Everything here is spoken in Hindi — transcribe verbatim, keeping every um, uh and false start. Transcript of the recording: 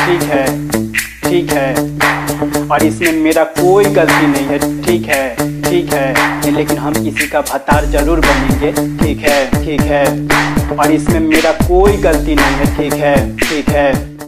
ठीक है ठीक है और इसमें मेरा कोई गलती नहीं है। ठीक है ठीक है लेकिन हम किसी का भतार जरूर बनेंगे। ठीक है ठीक है और इसमें मेरा कोई गलती नहीं है। ठीक है ठीक है।